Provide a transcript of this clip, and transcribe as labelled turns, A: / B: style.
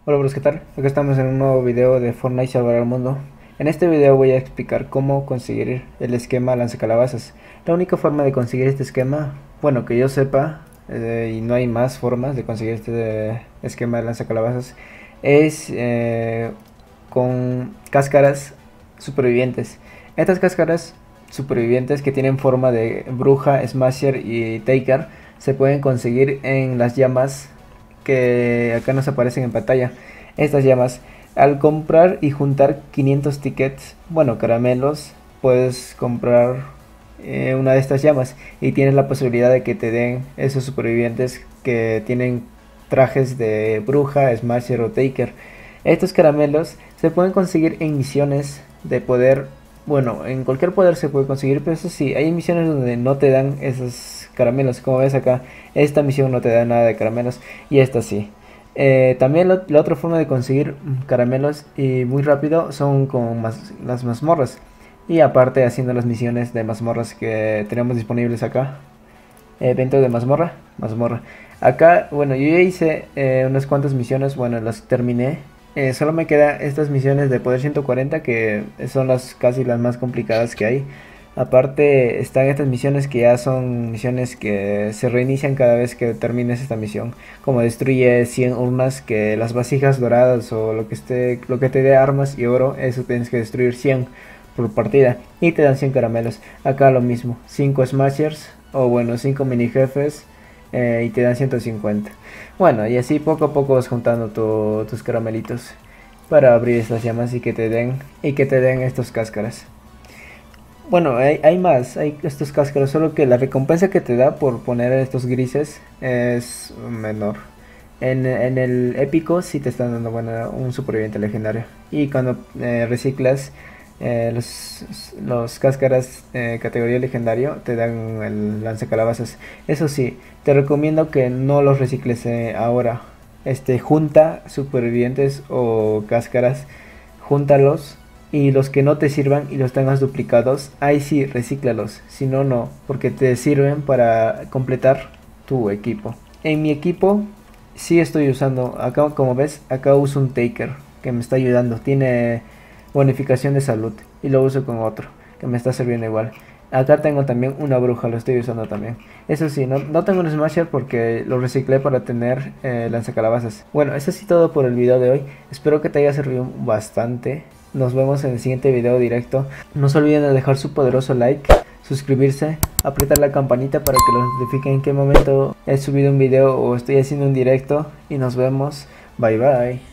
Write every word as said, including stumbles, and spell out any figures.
A: Hola bros, ¿qué tal? Acá estamos en un nuevo video de Fortnite Salvar al Mundo. En este video voy a explicar cómo conseguir el esquema lanzacalabazas. La única forma de conseguir este esquema, bueno, que yo sepa, eh, y no hay más formas de conseguir este esquema de lanzacalabazas, es eh, con cáscaras supervivientes. Estas cáscaras supervivientes que tienen forma de bruja, smasher y taker se pueden conseguir en las llamas que acá nos aparecen en pantalla. Estas llamas, al comprar y juntar quinientos tickets, bueno, caramelos, puedes comprar eh, una de estas llamas y tienes la posibilidad de que te den esos supervivientes que tienen trajes de bruja, smasher o taker. Estos caramelos se pueden conseguir en misiones de poder, bueno, en cualquier poder se puede conseguir, pero eso sí, hay misiones donde no te dan esos caramelos. Como ves acá, esta misión no te da nada de caramelos y esta sí. Eh, también lo, la otra forma de conseguir caramelos y muy rápido son con mas, las mazmorras. Y aparte haciendo las misiones de mazmorras que tenemos disponibles acá. Evento de mazmorra, mazmorra. Acá, bueno, yo ya hice eh, unas cuantas misiones, bueno, las terminé. Eh, solo me quedan estas misiones de poder ciento cuarenta que son las casi las más complicadas que hay. Aparte están estas misiones que ya son misiones que se reinician cada vez que termines esta misión, como destruye cien urnas, que las vasijas doradas o lo que esté, lo que te dé armas y oro, eso tienes que destruir cien por partida y te dan cien caramelos. Acá lo mismo, cinco smashers o bueno, cinco mini jefes eh, y te dan ciento cincuenta. Bueno, y así poco a poco vas juntando tu, tus caramelitos para abrir estas llamas y que te den y que te den estos cáscaras. Bueno, hay, hay más, hay estos cáscaros, solo que la recompensa que te da por poner estos grises es menor. En, en el épico sí te están dando, bueno, un superviviente legendario. Y cuando eh, reciclas eh, los, los cáscaras eh, categoría legendario, te dan el lanzacalabazas. Eso sí, te recomiendo que no los recicles eh, ahora. Este, junta supervivientes o cáscaras, júntalos. Y los que no te sirvan y los tengas duplicados, ahí sí, recíclalos. Si no, no, porque te sirven para completar tu equipo. En mi equipo sí estoy usando, acá como ves, acá uso un taker que me está ayudando. Tiene bonificación de salud y lo uso con otro que me está sirviendo igual. Acá tengo también una bruja, lo estoy usando también. Eso sí, no, no tengo un smasher porque lo reciclé para tener eh, lanzacalabazas. Bueno, eso sí todo por el video de hoy. Espero que te haya servido bastante. Nos vemos en el siguiente video directo. No se olviden de dejar su poderoso like, suscribirse, apretar la campanita para que los notifiquen en qué momento he subido un video o estoy haciendo un directo. Y nos vemos. Bye bye.